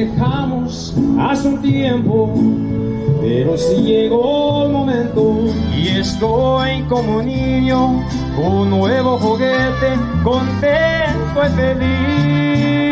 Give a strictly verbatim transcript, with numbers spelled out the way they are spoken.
dejamos hace un tiempo, pero sí llegó el momento y estoy como niño con un nuevo juguete, contento y feliz.